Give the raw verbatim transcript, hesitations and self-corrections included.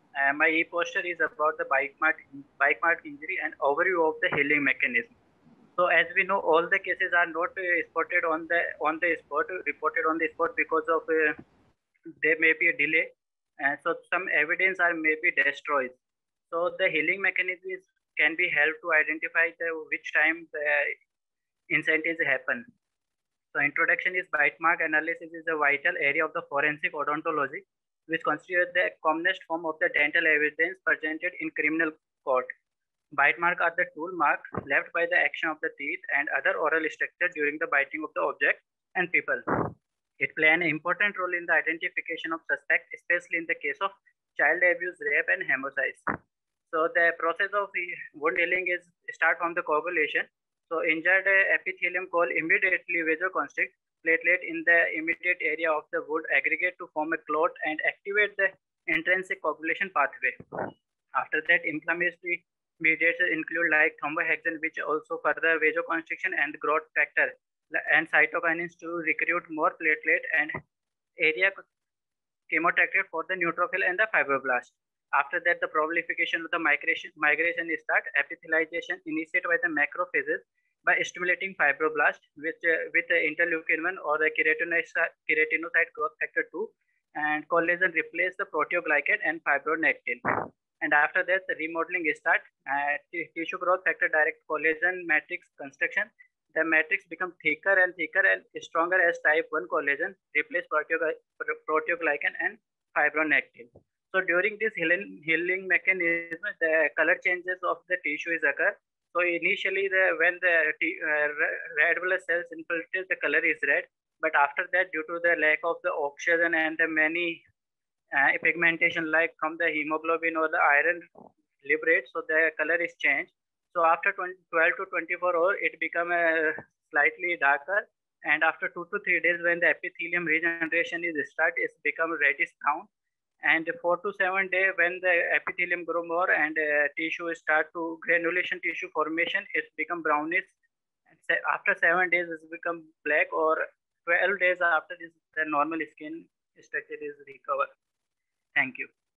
Uh, my e-poster is about the bite mark, bite mark injury and overview of the healing mechanism. So as we know, all the cases are not uh, spotted on the on the spot, reported on the spot because of uh, there may be a delay, and so some evidence are maybe destroyed. So the healing mechanisms can be helped to identify the which time the incentives happen. So introduction is bite mark analysis is a vital area of the forensic odontology, which constitutes the commonest form of the dental evidence presented in criminal court. Bite marks are the tool mark left by the action of the teeth and other oral structure during the biting of the object and people. It plays an important role in the identification of suspect, especially in the case of child abuse, rape, and homicide. So the process of wound healing is start from the coagulation. So injured epithelium called immediately vasoconstrict platelet in the immediate area of the wound aggregate to form a clot and activate the intrinsic coagulation pathway. After that, inflammatory mediators include like thrombohexin, which also further vasoconstriction and growth factor, and cytokinins to recruit more platelet and area chemotactic for the neutrophil and the fibroblast. After that, the proliferation of the migration migration start. Epithelialization initiated by the macrophages by stimulating fibroblast with uh, with the interleukin one or the keratinocyte, keratinocyte growth factor two, and collagen replace the proteoglycan and fibronectin. And after that, the remodeling start. Uh, tissue growth factor direct collagen matrix construction. The matrix become thicker and thicker and stronger as type one collagen replace proteoglycan and fibronectin. So during this healing, healing mechanism, the color changes of the tissue is occur. So initially, the when the uh, red blood cells infiltrate, the color is red. But after that, due to the lack of the oxygen and the many uh, pigmentation like from the hemoglobin or the iron liberate, so the color is changed. So after twelve to twenty-four hours, it become a slightly darker. And after two to three days, when the epithelium regeneration is start, it's become reddish brown. And four to seven day, when the epithelium grow more and uh, tissue start to granulation tissue formation, it's become brownish. And after seven days, it's become black, or twelve days after this, the normal skin structure is recovered. Thank you.